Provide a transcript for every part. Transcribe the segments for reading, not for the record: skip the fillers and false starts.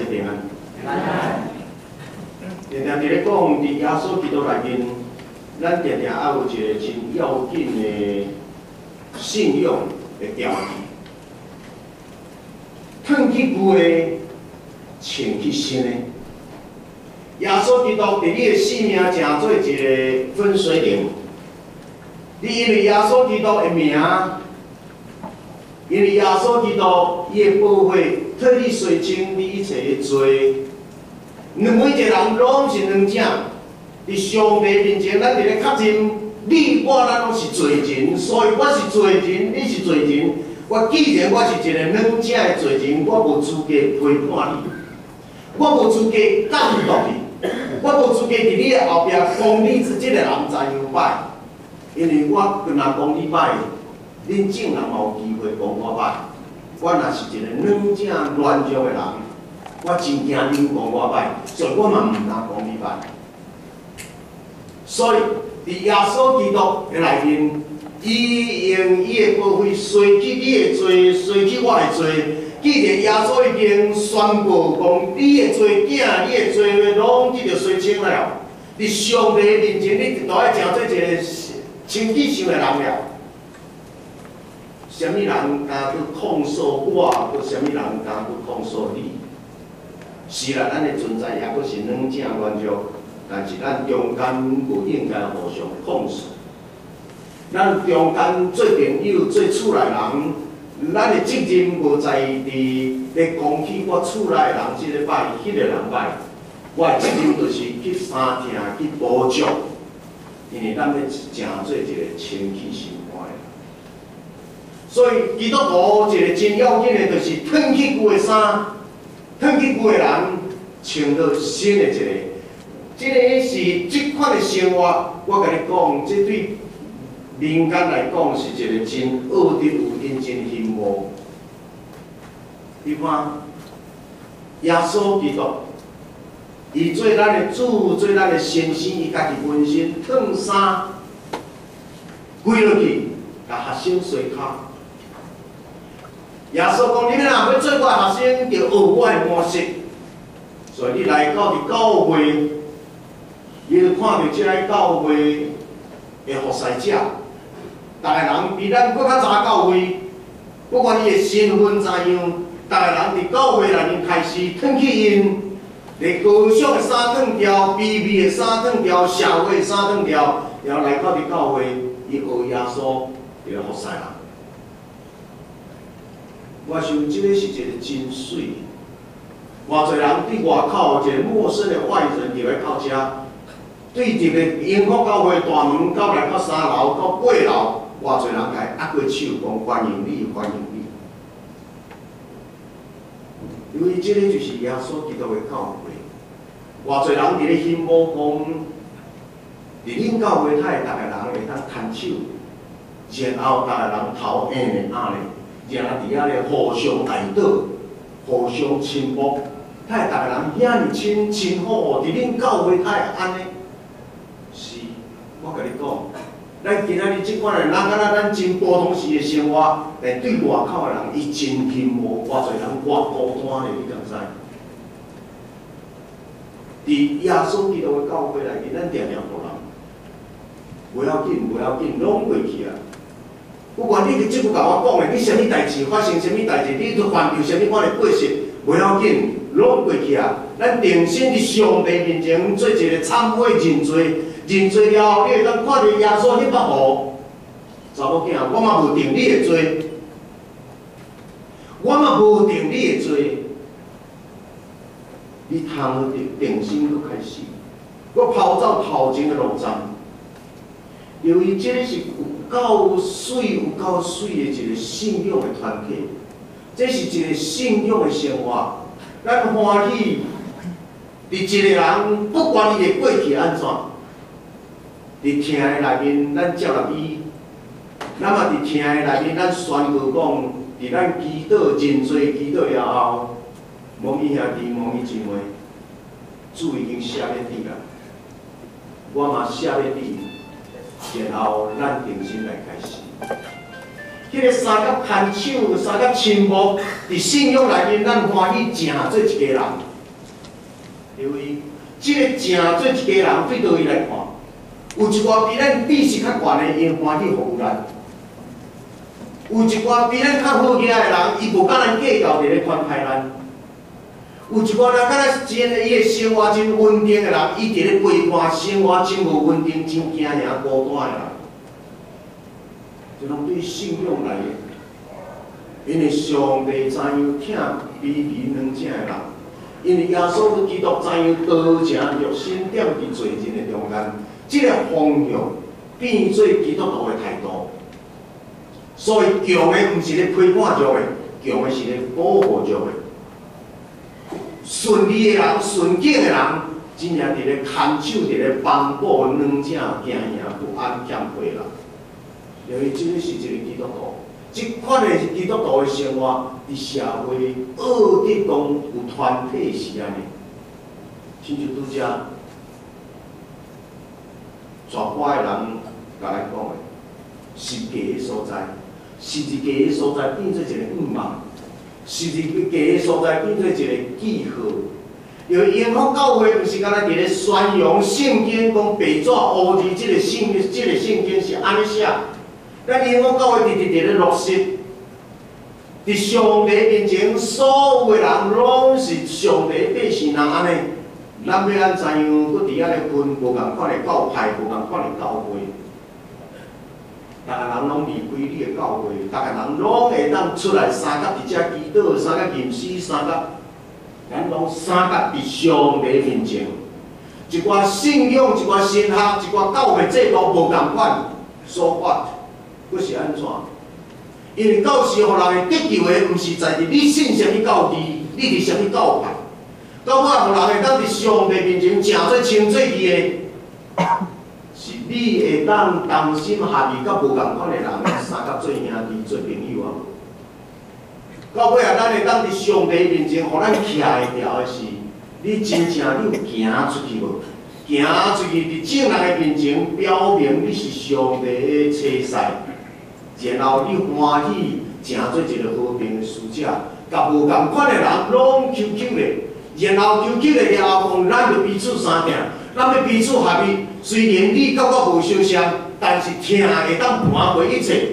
平安。常常伫咧讲，伫耶稣基督内面，咱常常爱有一个真要紧的信用的条件。褪去旧的，穿去新的。耶稣基督伫你的生命成做一个分水岭。你因为耶稣基督的名，因为耶稣基督伊的宝血替你洗清你一切的罪。每一个人拢是两者，伫上帝面前，咱伫咧确认你我咱拢是罪人，所以我是罪人，你是罪人。我既然我是一个两者的罪人，我无资格批判你，我无资格监督你，我无资格伫你的后壁讲你即个人怎样歹，因为我若讲你歹，恁正人嘛有机会讲我歹。我若是一个两者乱弱的人。我真惊你讲我歹，所以我嘛毋通讲你歹。所以，伫耶稣基督的内面，伊用伊的宝血洗去你的罪，洗去我的罪。既然耶稣已经宣布讲，你的罪囝、你的罪孽拢记着洗清了，伫上帝面前，你就爱成做一个清气上的人了。什么人敢去控诉我，或什么人敢去控诉你？是啦，咱的存在也阁是两者乱弱，但是咱中间不应该互相控诉。咱中间做朋友、做厝内人，咱的责任无在于咧讲起我厝内人即个歹、迄个人歹。我的责任就是去三听、去补足，因为咱要成做一个清气心肝的人。所以基督徒一个真要紧的，就是褪去旧的衫。褪去旧的人，穿到新的一个。这个是这款的生活，我甲你讲，这对民间来讲是一个真恶的、有认真羡慕。你看，耶稣基督，伊做咱的主，做咱的先生，伊家己本身褪衫，跪落去，甲学生洗脚。耶稣讲：你们若要做我的学生，就学我的模式。所以你来到伫教会，你就看到即个教会的服侍者，逐个人比咱搁较早教会，不管你的身份怎样，逐个人伫教会内面开始褪去因，连高尚的衫褪掉，卑微的衫褪掉，社会的衫褪掉，然后来到伫教会，伊学耶稣伫咧服侍人。我想，这个是一个真水。偌侪人伫外口一个陌生的外人入来到遮，对一个永福教会大门到来到3楼到8楼，偌侪人来握过手讲欢迎你，欢迎你。因为这个就是耶稣基督的教会。偌侪人伫咧羡慕讲，伫恁教会，他会逐个人会当牵手，然后逐个人头硬的压咧。然后伫遐咧互相带倒，互相亲睦，他会逐个人遐尼亲好哦。伫恁教会，他会安尼。是，我甲你讲，咱今仔日即款的人，敢若咱真普通时的生活，但对外口的人，伊真羡慕，偌侪人偌孤单咧，你敢知？伫耶稣基督的教会内面，咱常常互人，不要紧，不要紧，拢过去啊。不管你即句甲我讲的，你啥物代志发生，啥物代志，你都犯着啥物款的过失，不要紧，拢过去啊！咱定心伫上帝面前做一个忏悔认罪，认罪了后，你会当看到耶稣迄腹肚，查某囝，我嘛无定你的罪，我嘛无定你的罪，你通定心搁开始，搁跑走头前的路站。由于这个是有够水、有够水的一个信仰的团体，这是一个信仰的生活。咱欢喜，伫一个人，不管伊的过去安怎，伫听的内面，咱接纳伊；咱嘛伫听的内面，咱宣告讲，伫咱祈祷、认罪、祈祷了后，蒙伊兄弟、蒙伊姊妹，主已经写咧底啦，我嘛写咧底。然后，咱定心来开始。迄个三角牵手、三角亲睦，伫信仰内面，咱欢喜成做一个人。 因为即个正做一家人对倒伊来看，有一寡比咱知识较悬的，伊欢喜服务咱；有一寡比咱较好囝的人，伊无甲咱计较，伫咧款待咱；有一寡人敢若真伊个生活真稳定的人，伊伫咧陪伴生活真无稳定、真惊赢孤单的人，就拢对信仰来的。因为上帝怎样疼卑微软正的人，因为耶稣基督怎样道成肉身踮伫罪人的中间，这个方向变做基督徒的态度。所以强的毋是咧批判弱的，强的是咧保护弱的。顺利的人、顺境的人，真正伫咧看守、伫咧帮补软正、惊赢不安、欠亏人。因为这个是一个基督徒。即款的基督徒的生活，伫社会恶德中有团体是安尼，亲像拄则，全班的人甲咱讲的，是假的所在，是一假的所在变做一个暗网，是一假的所在变做一个记号。因为永福教会毋是敢若伫咧宣扬圣经，讲白纸黑字，即个圣经是安尼写。咱永福教会直直伫咧落实，伫上帝面前，所有的人拢是上帝百姓人安尼。咱要安怎样？搁伫遐咧分无共款的教派，无共款的教会。逐个人拢离开你的教会，逐个人拢会当出来三甲伫遮祈祷，三甲吟诗，三甲咱拢三甲伫上帝面前。一寡信仰，一寡神学，一寡教会制度无共款说法。佫是安怎？因为教是互人会得救的，毋是在于你信啥物教义，你伫啥物教派。到尾互人会当伫上帝面前正做清做义的，是你会当同心合意，甲无共款的人三甲做兄弟、做朋友啊。到尾啊，咱会当伫上帝面前，互咱徛会牢的是，你真正你有行出去无？行出去伫正人的面前，表明你是上帝的车婿。然后你欢喜，成做一个和平的使者，甲无共款的人拢求求咧，然后求求咧了后，咱就彼此相听，咱要彼此合意。虽然你甲我无相像，但是听会当盘过一切。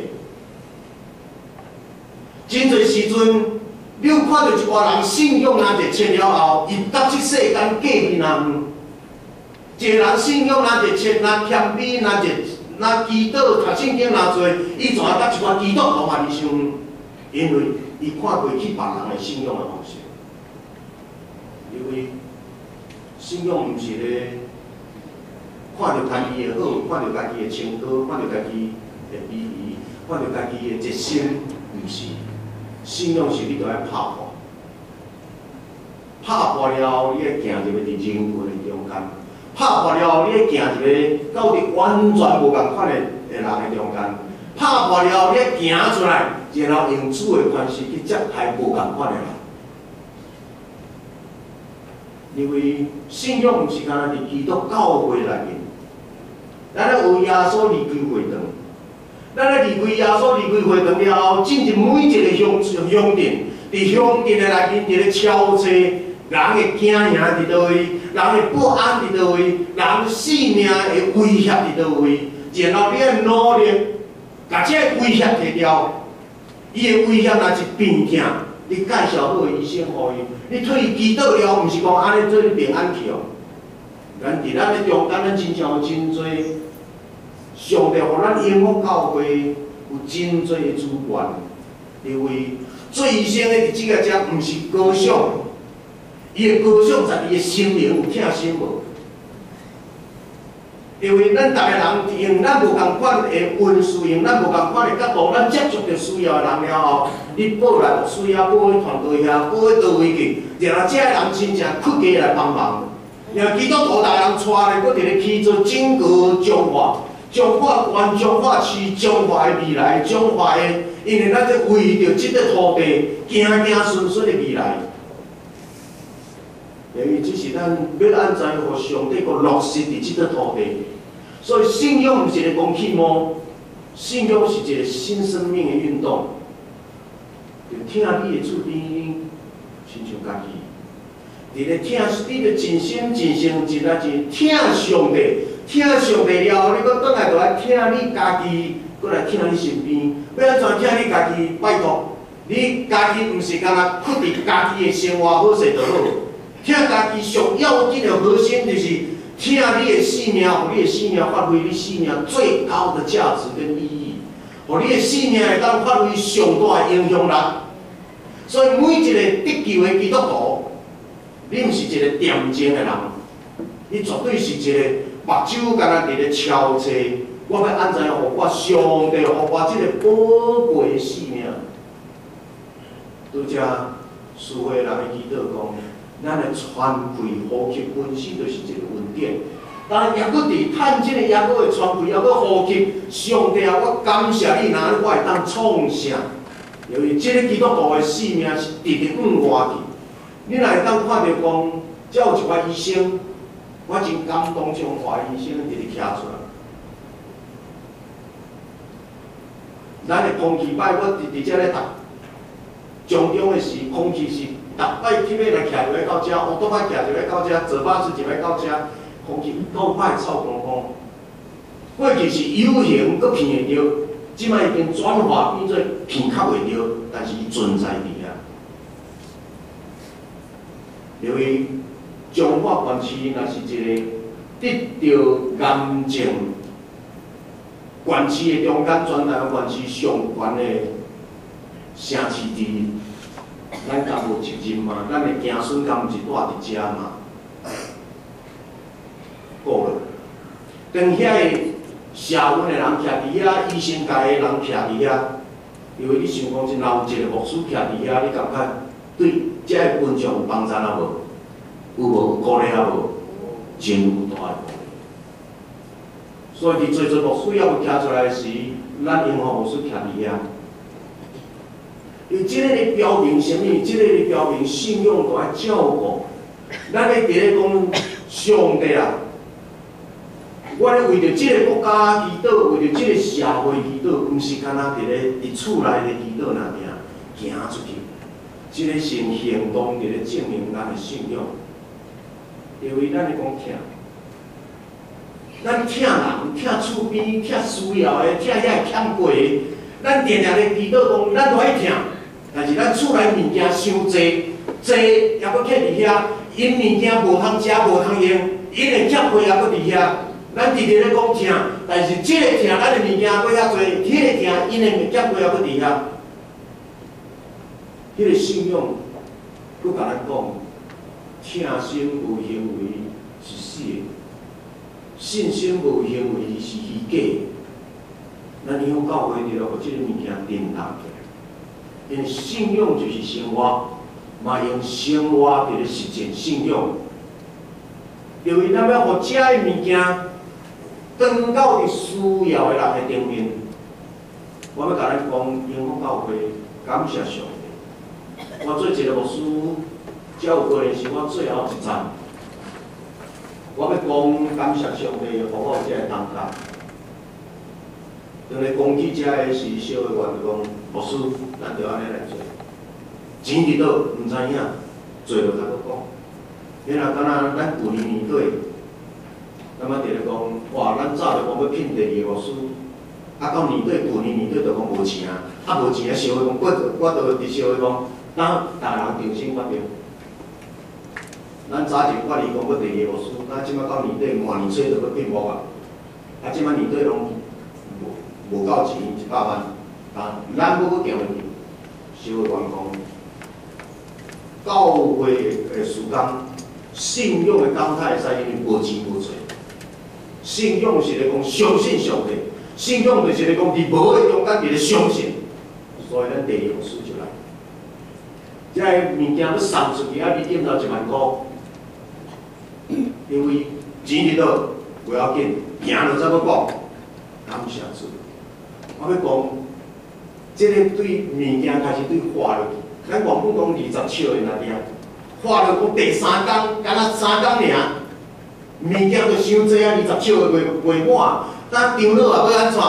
真侪时阵，你有看到一寡人信仰若热切了后，伊甲即世间过面人。一个人信仰若热切，若谦卑，若热。若祈祷、读圣经若做，伊怎甲一寡基督徒嘛是相？因为伊看过去别人的信仰的方式，因为信仰毋是咧看到家己的好，看到家己的清高，看到家己的美仪，看到家己的热心，毋是。信仰是你着爱拍破，拍破了后，你会行入去伫人群的中间。拍破了后，你行一个到伫完全无共款的人的中间。拍破了后，你行出来，然后用主的关系去接待无共款的人。因为信仰毋是干那伫基督教会内面，咱咧为耶稣离开会堂，咱咧离开耶稣离开会堂了后，进入每一个乡镇，伫乡镇的内面伫咧敲车。人的惊吓伫倒位，人的不安伫倒位，人性命的威胁伫倒位，然后你要努力，把这个威胁摕掉。伊的威胁若是病痛，你介绍好医生互伊，你替伊祈祷了，毋是讲安尼做你平安去哦。咱伫咱的中间，咱真正有真多上帝互咱永福教会有真多的资源，因为做医生的伫即个只毋是高尚。伊的高尚在伊的心灵有疼心无？因为咱逐个人用咱无共款的运势，用咱无共款的角度，咱接触着需要的人了后，你报来有需要，报去团队遐，报去倒位去，然后这个人真正客家来帮忙。然后基督徒大人带咧，搁伫咧去做整个中华县、中华市、中华的未来、中华的，因为咱在为着即个土地，行顺顺的未来。因为这是咱要安怎样互上帝个落实伫即个土地，所以信仰毋是一个讲气魔，信仰是一个新生命的运动。就听你的厝边，亲像家己， 伫咧听，你着真心、真诚、真啊真听上帝，听上帝了后，你搁转来就来听你家己，搁来听你身边。要安怎听你家己？拜托，你家己毋是干那屈伫家己的生活好势就好，听家己上要紧的核心就是听你的生命，互你的生命发挥你生命最高的价值跟意义，互你的生命会当发挥上大的影响力。所以每一个得救的基督徒，你毋是一个恬静的人，你绝对是一个目睭干那伫咧敲切，我要安怎样，互我上帝，互我即个宝贵的生命。拄则苏慧人的祈祷讲，咱的传开呼吸本身就是一个恩典，但抑搁伫趁即个抑搁会传开，抑搁呼吸，上帝啊，我感谢你，哪我会当创啥？由于即个基督徒的生命是直直往外去，你若会当看到讲，才有一寡医生，我真感动，像华医生直直徛出来。咱的空气摆，我伫遮咧读，上中的是空气是逐摆起码来徛就要到遮，乌多摆徛就要到遮，坐巴士就要到遮，空气够歹臭公公。过去是有形搁闻会着。即摆已经转化变做片较袂着，但是伊存在伫遐。由于彰化县市若是一个得到癌症，县市的中间，全台湾县市上悬的城市之一，咱敢无责任嘛？咱的子孙敢毋是住伫遮嘛？过了，当遐个。社运的人徛伫遐，医生界的人徛伫遐，因为你想讲，真老有一个牧师徛伫遐，你感觉对遮个群众有帮助啊无？有无？有鼓励啊无？真有大个鼓励。所以伫做牧师要徛出来时，咱英皇牧师徛伫遐，因为即个咧标明啥物？即个咧标明信用都爱照顾。咱咧伫咧讲上帝啊！我咧为着即个国家祈祷，为着即个社会祈祷，毋是干那伫咧伫厝内咧祈祷那尔行出去，即个是行动伫咧证明咱的信仰。因为咱咧讲听，咱听人、听厝边、听需要的、听遐会欠过的，咱定定咧祈祷讲，咱都爱听，但是咱厝内物件伤济，也搁徛伫遐，因物件无通食、无通用，因的欠费也搁伫遐。咱直直咧讲听，但是即个听咱的物件搁遐侪，迄个听因的物件搁遐搁伫遐，迄个信用，搁甲咱讲，听心无行为是死的，信心无行为是虚假的。咱以后教会着互即个物件颠倒起来，因为信用就是生活，嘛用生活伫咧实践信用，因为咱要互遮个物件。当到伫需要的人的顶面，我要甲咱讲，永福教会感谢上帝。我做一个牧师，只有个人是我最后一站。我要讲感谢上帝，互我有这个当家。当咧讲起这个是小会员就讲，牧师，咱着安尼来做。钱伫倒，毋知影，做着较搁讲。你若敢若咱旧年底。那么伫咧讲，哇！咱早就讲要聘第二个牧师，啊到年底旧年底就讲无钱啊，无钱啊，社会讲，我就伫社会讲，咱大人重新决定。咱早就决议讲要第二个牧师，咱即摆到年底满年初就要聘我啊，即摆年底拢无够钱100万，啊，咱要行落去，社会员讲，教会的事工，信用的工态会使因为无钱无找。信用是咧讲相信上帝，信用就是咧讲伫无的中间伫咧相信，所以咱第二牧师就来。即个物件要送出去，美金到1万块，因为钱伫倒不要紧，赢就再要讲，感谢主。我要讲，即个对物件开始对花落去，咱原本讲20triệu的那点，花落讲第3天，敢若3天尔。物件就伤济啊，20triệu的袂满，咱张老啊要安怎？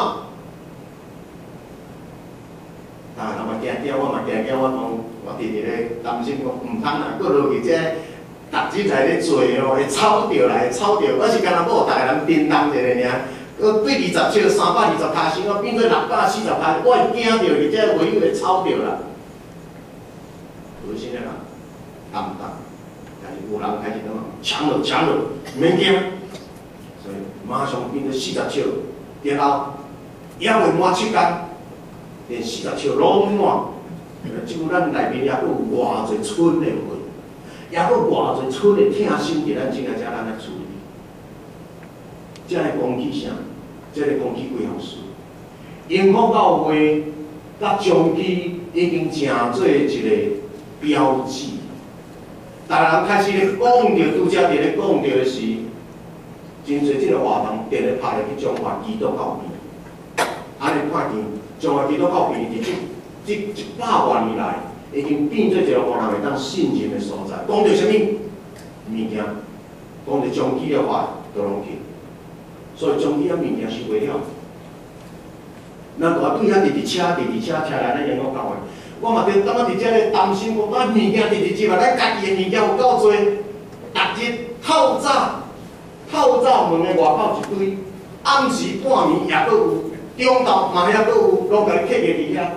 嘛惊惊，我嘛惊惊，我直直咧担心讲，毋通啊，搁落去这逐日在咧做哦，会吵着来，吵着，我是干那某逐个人叮当一个尔。对20笑320拍生活变做640拍，我会惊着，而且唯有会吵着啦。有些人啊，淡淡，但是有人开始怎啊，抢落，免惊，所以马上变做40笑，然后也未满7天，连40笑拢满。即久咱内面也阁有偌侪村的货，也阁偌侪村的疼心伫咱即个遮咱来处理。这个公器啥？这个公器规项书，永福到会甲中期已经成做一个标志。大人开始咧讲着，拄则伫咧讲着的是，真侪即个活动伫咧拍入去中华基督教片，安尼看见中华基督教片伫这100多年来，已经变做一个互人会当信任的所在。讲着啥物物件？讲着中期的话，都拢去。所以中期啊物件收袂了。咱大队遐直车车来咱永福教会，我嘛伫感觉伫遮咧担心，讲咱物件直接嘛，咱家己的物件有够多，逐日透早门的外口一堆，暗时半暝也阁有，中昼嘛遐阁有，拢甲你客个伫遐。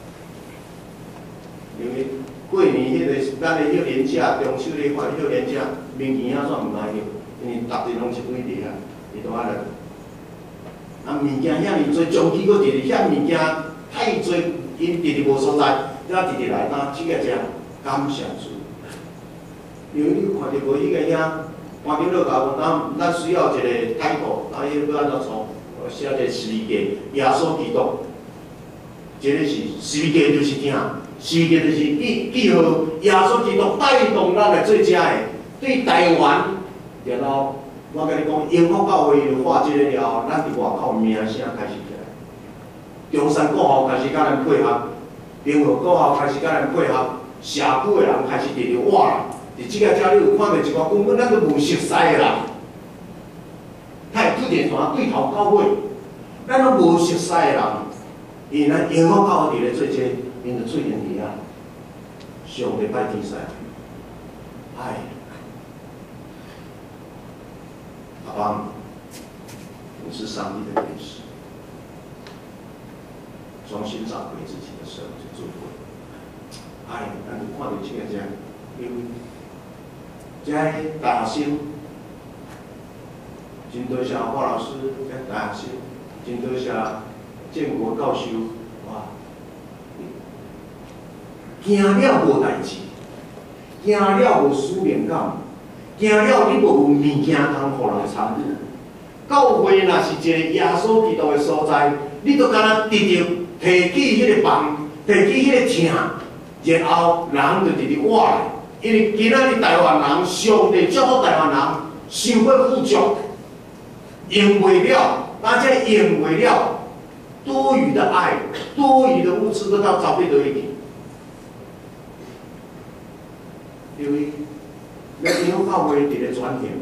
因为过年迄个咱的迄年假，中秋咧发迄年假，明年啊煞毋爱休，因为逐日拢一堆伫遐，伊都安尼。啊，物件遐尼多，中期佫直直遐物件太多，因直直无所在，才直直来呾即个遮感谢主。因为你看着无迄个遐，搬紧落甲咱需要一个态度，啊，伊要安怎创？写一个十字架，耶稣基督，这个是十字架就是啥？十字架就是记号，耶稣基督带动咱来做遮的，对台湾，然后。我甲你讲，永福教会画即个了后，咱伫外口名声开始起来，中山国校开始甲咱配合，平和国校开始甲咱配合，社区的人开始直直活来。伫即个遮，你有看到一寡根本咱都无熟悉的人，他会对电传对头教会，咱都无熟悉的人，因为咱永福教会伫咧做这，因着喙言伫遐，上帝拜天使，哎。阿爸，你是上帝的天使，重新找回自己的时候就做过。哎，咱就看到这个遮，因为遮大学生，真多谢华老师，遮大学生，真多谢建国教授，哇，行了无代志，行了无使命感。行了，你无有物件通互人参与。教会若是一个耶稣基督的所在，你都敢若直直提起迄个棒，提起迄个听，然后人就直直活来。因为今仔日台湾人，上帝祝福台湾人，想要富足，用袂了，而且用袂了多余的爱、多余的物质都到找不到一点，因为。咱永福教会伫咧转型，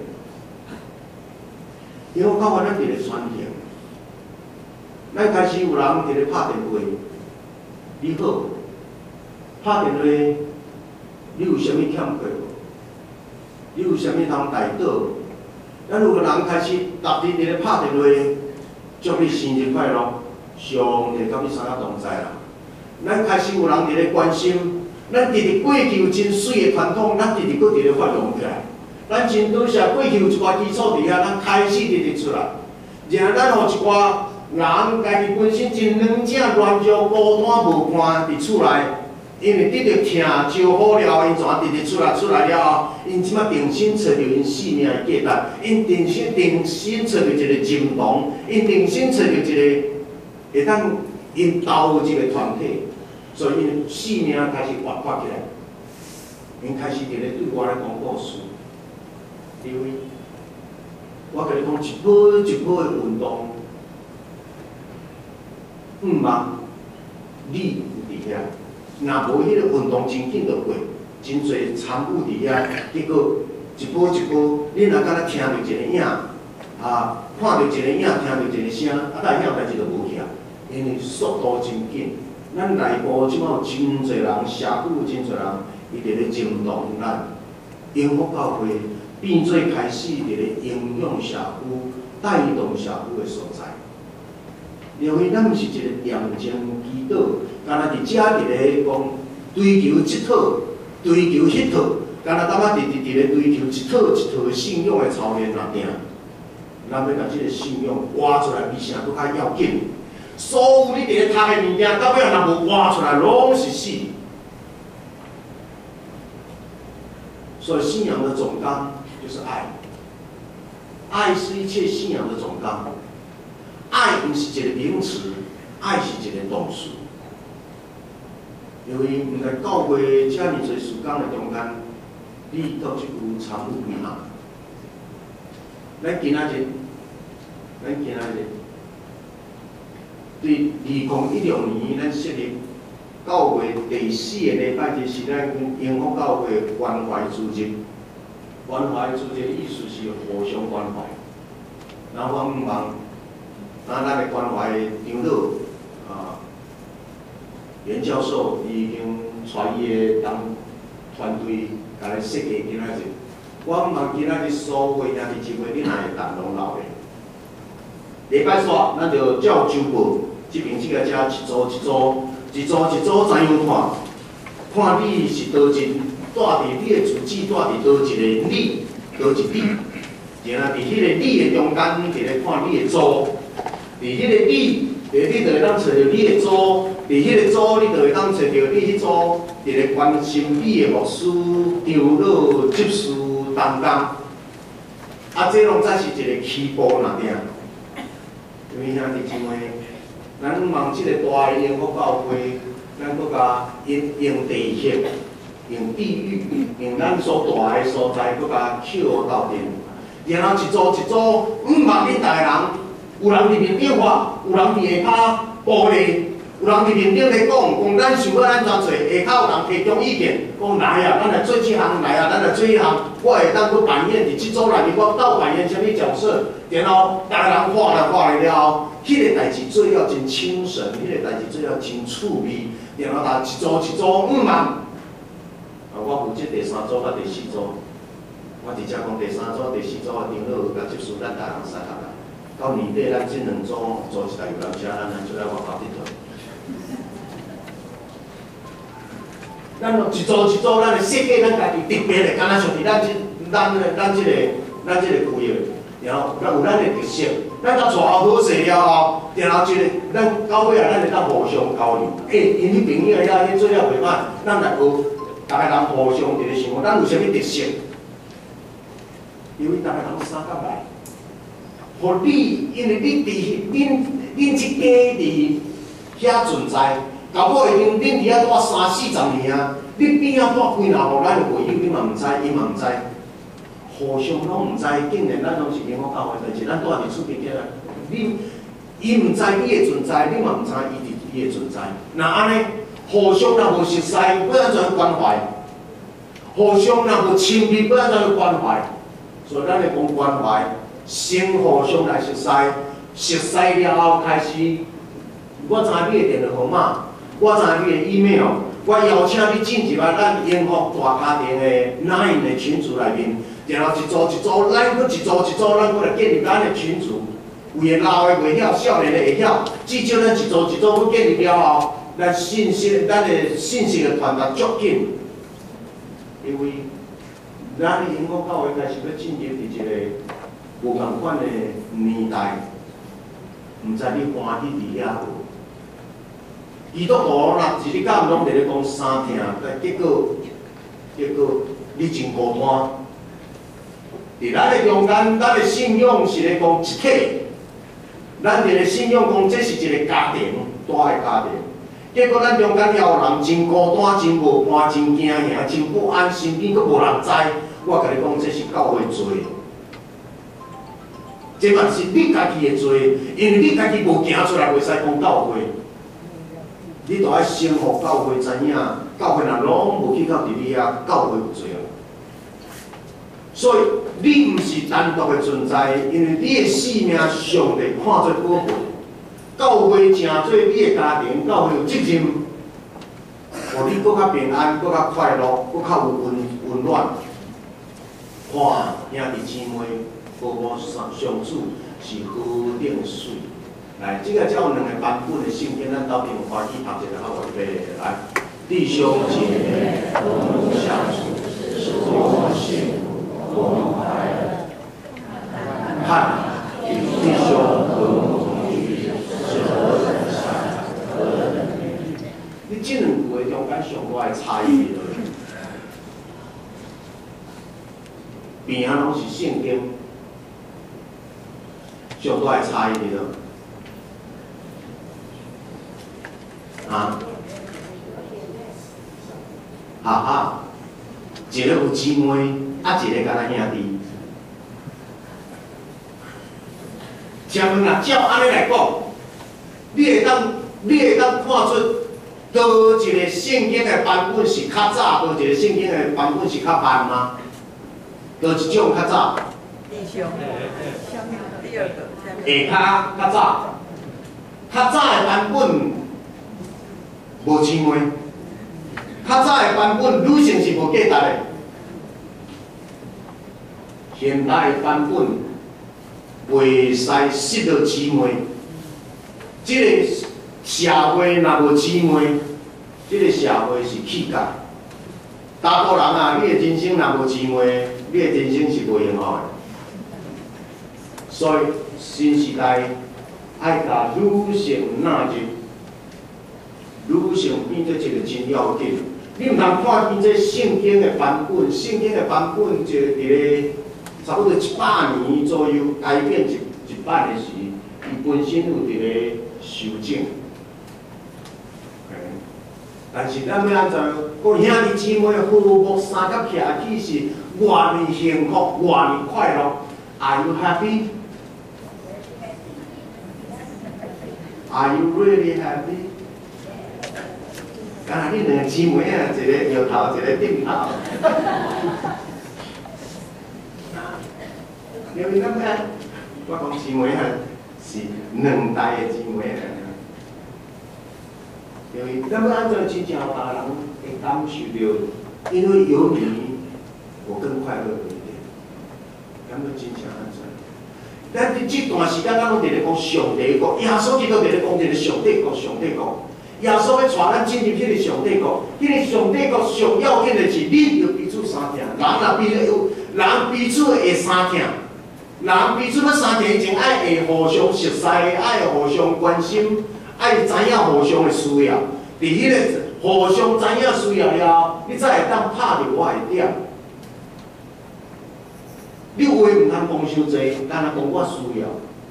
永福教会咱伫咧转型，咱开始有人伫咧拍电话，你好，拍电话，你有啥物欠缺无？你有啥物通代祷？咱有个人开始逐日伫咧拍电话，祝你生日快乐，上帝甲你三个同在啦。咱开始有人伫咧关心。咱直直过去有真水的传统，咱直直搁直直发扬起来。咱真多谢过去有一寡基础伫遐，咱开始直直出来。然后咱互一寡人家己本身真软正软弱、孤单无伴伫厝内，因为得着听招好了，因全直直出来了后，因即摆定心找着因性命的价值，因定心找着一个认同，因定心找着一个会当因斗有一个团体。所以，因性命开始活泼起来，因开始伫咧对我来讲故事。因为我甲你讲一波一波的运动，茫你有伫遐，若无迄个运动真紧就过，真侪参与伫遐，结果一波一波，你若敢若听到一个影，啊，看到一个影，听到一个声，啊，但影代志就无去啊，因为速度真紧。咱内部即摆有真侪人，社区有真侪人，伊伫咧认同咱， 永福教会变做开始伫咧影响社区、带动社区的所在。因为咱毋是一个念经祈祷，干那伫遮伫咧讲追求一套、追求迄套，干那感觉伫咧追求一套一套的信仰的操练那定。咱要甲即个信仰挖出来，比啥搁较要紧。所有你伫咧读的物件，到尾若无挖出来，拢是死。所以信仰的总纲就是爱，爱是一切信仰的总纲。爱毋是一个名词，爱是一个动词。因为毋知教会遮尔侪事工的中间，你到即句参与几项？咱今仔日对2016年，咱设立教会第4个礼拜日是咱永福教会关怀主日。关怀主日的意思是互相关怀。然后我毋望，咱的关怀长老袁教授已经带伊的团队，甲咱设计今仔日。我毋望今仔日所有兄弟姊妹，你若会谈拢留的。礼拜煞，咱就照周报，即边即个遮一组一组怎样看？看你是倒一带伫你的自己带伫倒一个理，倒一理，然后伫迄个理的中间，伫咧看你的组，伫迄个理，你就会当找到你的组，伫迄个组，你就会当找到你迄组，伫咧关心你的牧师、长老、执事等等。这拢才是一个起步那点。因为兄弟姊妹，咱望即个大的永福教会，咱搁甲用地协、用地域、用咱所住的所在，搁甲扣到定。然后一组一组，毋望恁逐个人，有人伫面顶发，有人伫下骹玻璃，有人伫面顶咧讲咱想要安怎做，下骹有人提供意见，讲来啊，咱来做即项，来啊，咱来做迄项，我会当去扮演伫即组内面，我斗扮演啥物角色？然后逐个人画来了后，迄个代志做了真精神，迄个代志做了真趣味。然后一组一组毋望，我负责第3组甲第4组。我直接讲第3组、第4组的长老甲执事，咱逐人三合来。到年底，咱即2组做一台游览车，咱来出来外口佚佗。咱一组一组，咱的设计咱家己特别的，敢若像伫咱即个区域。然后咱有咱的特色，咱甲带好势了后，然后咱到尾啊，咱会当互相交流。因迄朋友遐迄做了袂歹，咱来学，逐个人互相伫咧想，咱有啥物特色？因为逐个人三角来，互你，因为你伫恁即家伫遐存在，到尾因恁伫遐住30-40年啊，你边仔住几若户咱的会友，你嘛毋知，伊嘛毋知。互相拢毋知，竟然咱拢是永福教会代志，咱住伫厝边遐，伊毋知你的存在，你嘛毋知伊的存在。那安尼，互相若无熟悉，要安怎关怀？互相若无亲密，要安怎关怀？所以咱会讲关怀，先互相来熟悉，熟悉了后开始，我知你的电话号码，我知你的 email， 我邀请你进入来咱永福大家庭的 LINE 的群组内面。然后一组一组，咱搁一组一组，咱搁来建立咱的群组。有的老的袂晓，少年的会晓，至少咱一组一组搁建立了后，咱的信息的传达足紧。因为咱的永福教会开始要进入伫一个无共款的年代，毋知你欢喜伫遐无？基督徒若是你敢拢伫咧讲三听，但结果你真孤单。伫咱的中间，咱的信仰是咧讲一体，咱伫咧信仰讲这是一个家庭，大的家庭。结果咱中间也有人真孤单、真无伴、真惊吓、真不安，身边阁无人知。我甲你讲，这是教会罪，这嘛是你家己的罪，因为你家己无行出来，袂使讲教会。你著爱先互教会知影，教会若拢无去到伫你遐，教会有罪啊。所以你毋是单独的存在，因为你的性命上帝看做宝贵。教会成做你的家庭，教会有责任，互你搁较平安、搁较快乐、搁较有温暖。 看兄弟姊妹，父母相处是何等水。来，这个才有两个版本的圣经，咱斗阵欢喜读一个好预备来。弟兄姐妹，和睦相处是多么幸福，多么快乐。看，与弟兄和睦同居是何等善良，何等美丽。你这两句的中间上大的差异在哪里？边啊拢是圣经，上大的差异在哪？啊，一个有姊妹，一个敢若兄弟。请问啦，照安尼来讲，你会当看出倒一个圣经的版本是较早，倒一个圣经的版本是较慢吗？倒一种较早？ 弟兄，第二个。 下较早，较早的版本。无姊妹，较早的版本女性是无价值的，现代的版本袂使失了姊妹。这个社会若无姊妹，这个社会是乞丐。大多人啊，你的人生若无姊妹，你的人生是袂幸福的。所以新时代爱甲女性纳入。女性变做一个真要紧，你毋通看变做圣经的版本，圣经的版本就伫咧差不多100年左右改变一版的时，伊本身有伫咧修正。但是咱要安怎？讲兄弟姊妹和睦三角徛起是偌尼幸福，偌尼快乐。Are you happy? Are you really happy? 敢若你两个姊妹啊，一个摇头，一个点头。因为咱遐，我讲姊妹啊，是两代的姊妹啊。因为咱要安怎真正有大人会感受到，因为有你，我更快乐一点。咱要真正安怎？咱这段时间，咱拢伫咧讲上帝国，耶稣基督伫咧讲一个上帝国，上帝国。耶稣要带咱进入迄个上帝国，迄个上帝国上要紧的是，你着彼此相听。人若人彼此会相听，人彼此要相听以前，爱会互相熟悉，爱互相关心，爱知影互相的需要。伫迄个互相知影需要了后，你才会当拍着我的点。你话毋通讲伤济，干那讲我需要。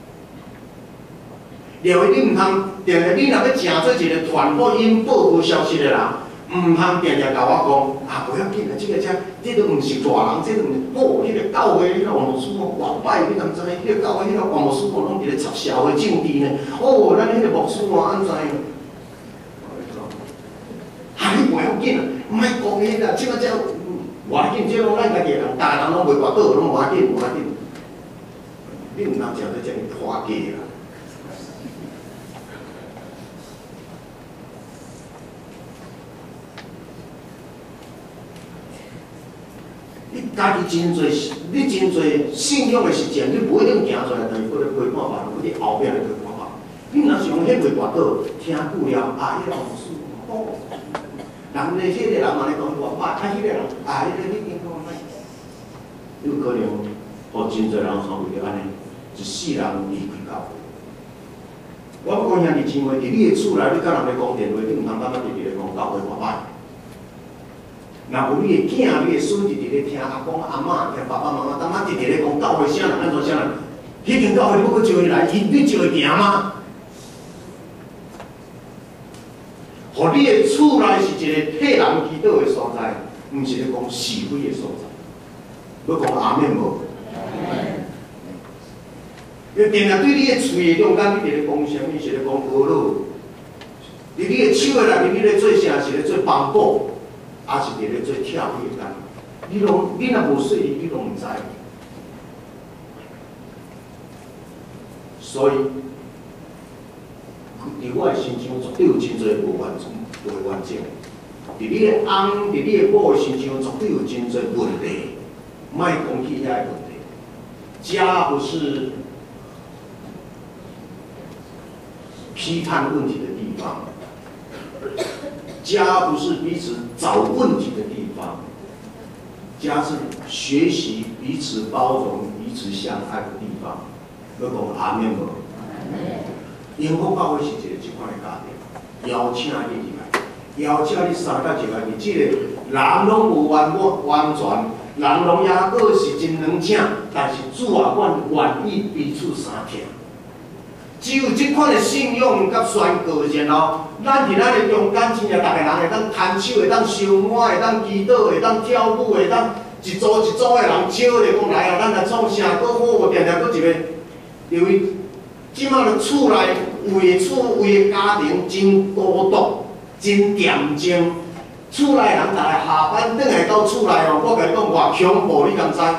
另外，你毋通定定，你若要成做一个传福音、报告消息的人，毋通定定甲我讲啊，不要紧啊，这都毋是大人，这都毋是哦，迄个教会迄个王牧师哦，外摆，你敢知？迄个教会迄个王牧师哦，拢伫咧插社会政治呢。哦，咱迄个牧师哦，安怎？啊，你不要紧啊，莫讲迄个，即摆这无要紧，这拢咱家己人，大人拢袂跋倒，拢无要紧，无要紧。你毋通成做这么拖假啦。你家己真侪，你真侪信仰的实践，你不一定行出来，但是搁咧陪伴别人，搁伫后壁咧陪伴别人。你若是用迄袂跋倒，听久了，啊，迄个牧师哦，人咧，迄个人嘛咧讲话歹，啊，迄个人啊，迄个你讲歹，有可能，互真侪人哈为着安尼，一世人离开教会。我要讲兄弟姊妹，伫你的厝内，你甲人咧讲电话，你毋通感觉直直咧讲教会偌歹。若有你的囝、你的孙直直咧听阿公阿嬷、听爸爸妈妈，当仔直直咧讲教会啥人安怎啥人，迄间教会你要去招伊来，你招会行吗？互你的厝内是一个替人祈祷的所在，毋是咧讲是非的所在。要讲阿免无？因定定对你的喙的中间，你伫咧讲啥物？是咧讲阿乐。伫你的手的内面，你咧做啥？是咧做帮补。也是伫咧做跳跃干，你若无细腻，你拢毋知。所以，伫我的身上绝对有真侪无完整。伫你的翁、伫你的某的身上绝对有真侪问题。 卖讲起遐个问题。家不是批判问题的地方，家不是彼此找问题的地方，家是学习彼此包容、彼此相爱的地方。要讲阿免无？幸福教会是一个这款的家庭，邀请你入来，邀请你参加入来，即个人拢无完全，人拢也阁是真软请，但是主啊，阮愿意彼此相听。只有这款的信仰甲宣告，然后咱伫咱的中间，真正逐个人会当牵手，会当相爱，会当祈祷，会当跳舞，会当一组一组的人招咧讲来啊，咱来创啥？搁好，定定搁一个，因为即摆的厝内为的家庭真孤独，真恬静。厝内人逐个下班转来到厝内哦，我甲你讲偌恐怖，你敢知？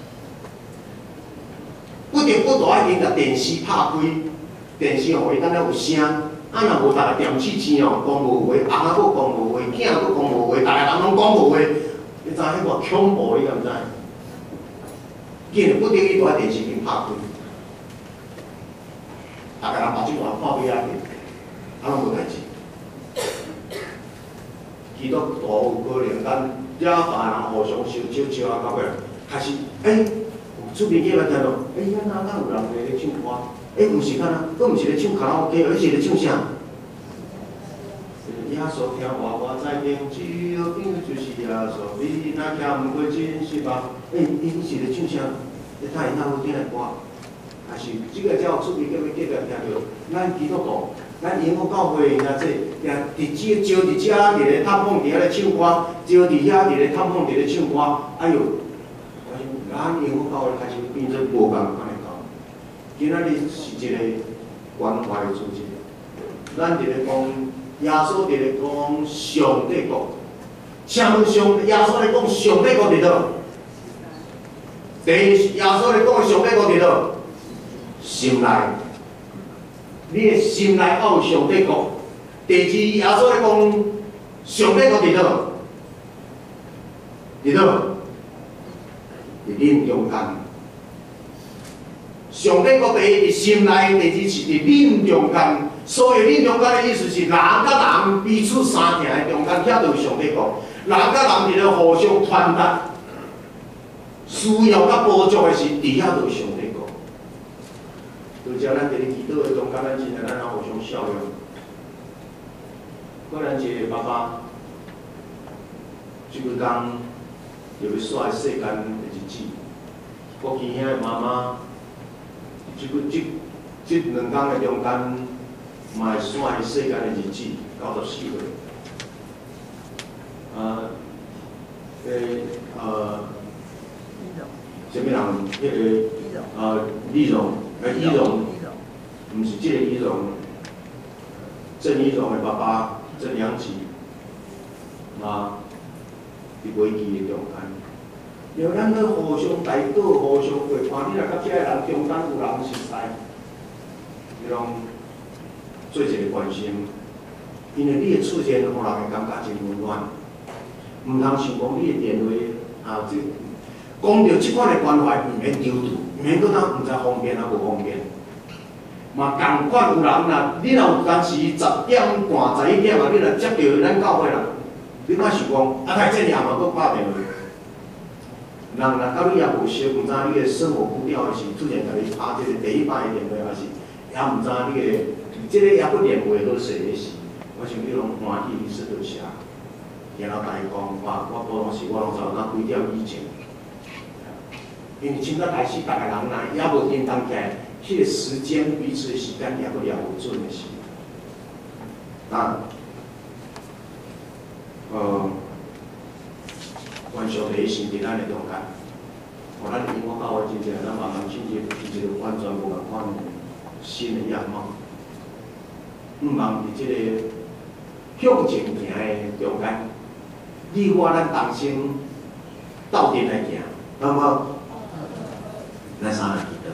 不得不大已经甲电视拍开。电视吼，伊敢若有声，啊若无逐个点起钱哦，讲无话，翁仔佫讲无话，囝佫讲无话，逐个人拢讲无话，你知迄偌恐怖，你敢知？竟然不得已在电视屏拍开，逐个人目睭大看尾仔去，啊拢无代志。基督徒有可能咱遮别人互相笑啊，到尾开始出面叫来听到，遐哪敢有人在咧唱歌？毋是敢若，佫毋是咧唱卡拉 OK， 而是咧唱啥？耶稣听我在天，只有你就是耶稣，你若行毋过真实吧？伊是咧唱啥？你睇伊哪好听的歌？还是即个叫出面叫来听到？咱基督徒，咱永福教会若这，也伫即招伫遮伫咧探访伫遐咧唱歌，招伫遐伫咧探访伫咧唱歌，哎哟，咱永福教会开始变做无共款的。今仔日是一个关怀的主题，咱伫咧讲耶稣伫咧讲上帝国，请问耶稣咧讲上帝国伫倒？第一，耶稣咧讲的上帝国伫倒？心内，你的心内要有上帝国。第二，耶稣咧讲上帝国伫倒？伫倒？伫恁中间。上帝国第一伫心内，第二是伫恁中间。所以恁中间的意思是人甲人彼此相听的中间，遐就是上帝国。人甲人伫咧互相传达需要甲帮助的是，伫遐就是上帝国。就像咱伫咧祈祷的中间，咱真正咱互相效用。可能一个爸爸，即几工就要煞世间的日子，过去遐的妈妈。即两天的中间，嘛会煞世间的日子，94岁。什么人？李荣，李荣，毋是即个李荣，郑义荣的爸爸郑良吉，嘛，伫危机的中间。要咱去互相带导，互相陪伴。你若甲遮个人中间有人熟识，你拢做一个关心，因为你的出现，互人会感觉真温暖。毋通想讲你的电话讲到即款的关怀，毋免丢度，毋免搁当毋知方便啊无方便。嘛共款有人若你若有当时10点半、11点啊，你若接到咱教会人，你莫想讲太这样嘛，搁打电话。人若到你也无熟，毋知你的生活步调是突然甲你打即个第一摆的电话，还是也毋知你的，即个也不联络好势的是，我想你拢欢喜你说到啥，然后大家讲，我无拢是我拢知影几点以前，因为今仔开始，逐个人若也无叮当起来，迄个时间彼此的时间也不了有准的是，关上第一心伫咱的中间，咱永福教会真正咱慢慢进入一个完全无共款新的样貌。毋茫伫即个向前行的中间，你我咱同心斗阵来行，好唔好？咱三个祈祷。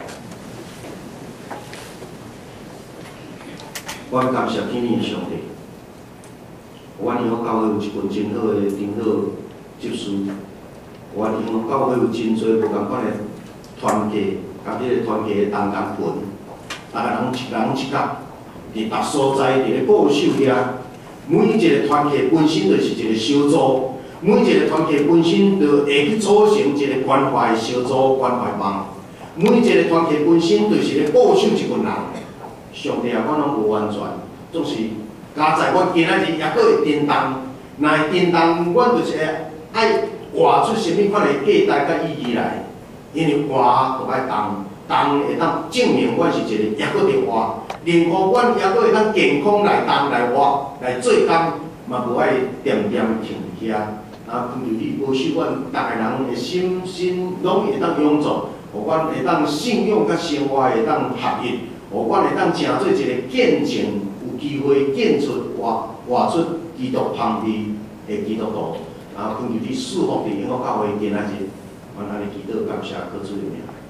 我感谢天父上帝，阮永福教会有一群真好的长老。执事， 我因为教会有真侪无共款的团契，甲迄个团契的同工群，大家人一角，伫别所在，伫咧固守遐。每一个团契本身就是一个小组，每一个团契本身就会去组成一个关怀的小组、关怀网。每一个团契本身就是咧固守一群人。上帝啊，我拢无完全，总是加在我今仔日也搁会震动。若会震动，阮就是爱活出什么款的价值甲意义来。因为活就爱动会当证明阮是一个也搁伫活。任何阮也搁会当健康来活来做工，嘛无爱点停遐。啊，恳求你保守阮逐个人的心拢会当永驻，互阮会当信仰甲生活会当合一，互阮会当成做一个见证，有机会见出活出基督香味的基督徒。啊，恳求你赐福伫永福教会今仔日，阮安尼祈祷感谢，靠主的名。